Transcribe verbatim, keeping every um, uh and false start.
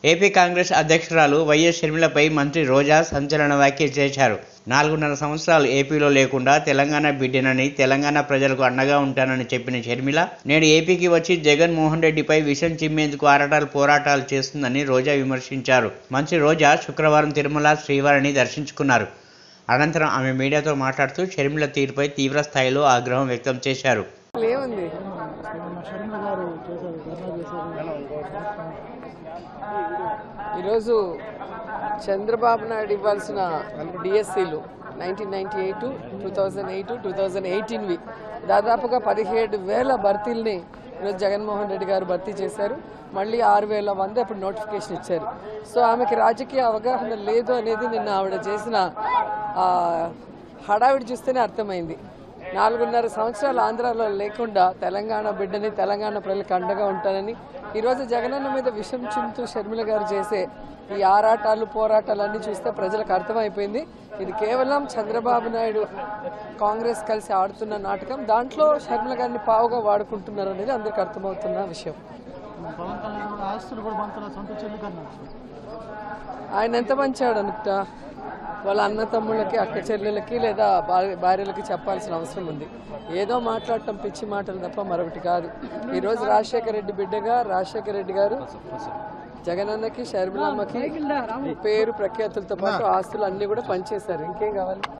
AP Congress అధ్యక్షురాలు YS షర్మిలపై మంత్రి రోజా సంచలన వ్యాఖ్యలు చేశారు. నాలుగున్నర సంవత్సరాలు ఏపీలో లేకుండా తెలంగాణ బిడ్డనని, తెలంగాణ ప్రజలకు అండగా ఉంటానని చెప్పిన షర్మిల నేడు ఏపీకి వచ్చి జగన్ మోహన్ రెడ్డిపై విషం చిమ్మేందుకు ఆరాటాలు పోరాటాలు చేస్తుందని రోజా విమర్శించారు. మంత్రి రోజా శుక్రవారం తిరుమల శ్రీవారిని దర్శించుకున్నారు. అనంతరం ఆమె మీడియాతో మాట్లాడుతూ షర్మిల తీరుపై తీవ్ర స్థాయిలో ఆగ్రహం వ్యక్తం చేశారు. ఈరోజు చంద్రబాబు నాయుడు ఇవ్వాల్సిన డిఎస్సీలు nineteen ninety eight two thousand eight two thousand ఎయిటీన్వి దాదాపుగా పదిహేడు వేల భర్తీల్ని ఈరోజు జగన్మోహన్ రెడ్డి గారు భర్తీ చేశారు. మళ్ళీ ఆరు వేల వంద ఇప్పుడు నోటిఫికేషన్ ఇచ్చారు. సో ఆమెకి రాజకీయ అవగాహన లేదు అనేది నిన్న ఆవిడ చేసిన హడావిడి చూస్తేనే అర్థమైంది. నాలుగున్నర సంవత్సరాలు ఆంధ్రాలో లేకుండా తెలంగాణ బిడ్డని, తెలంగాణ ప్రజలకు అండగా ఉంటానని ఈరోజు జగనన్న మీద విషం చింతూ షర్మిల గారు చేసే ఈ ఆరాటాలు పోరాటాలు అన్నీ చూస్తే ప్రజలకు అర్థమైపోయింది. ఇది కేవలం చంద్రబాబు నాయుడు కాంగ్రెస్ కలిసి ఆడుతున్న నాటకం. దాంట్లో షర్మిల గారిని పావుగా వాడుకుంటున్నారు అనేది అందరికి అర్థమవుతున్న విషయం. ఆయన ఎంత పంచాడు అనుకుంటా వాళ్ళ అన్న తమ్ముళ్ళకి, అక్క చెల్లెలకి లేదా భార్యలకి చెప్పాల్సిన అవసరం ఉంది. ఏదో మాట్లాడటం పిచ్చి మాటలు తప్ప మరొకటి కాదు. ఈరోజు రాజశేఖర రెడ్డి బిడ్డగా రాజశేఖర రెడ్డి గారు జగనన్నకి, షర్మిలమ్మకి పేరు ప్రఖ్యాతులతో పాటు ఆస్తులు అన్నీ కూడా పనిచేశారు. ఇంకేం కావాలి?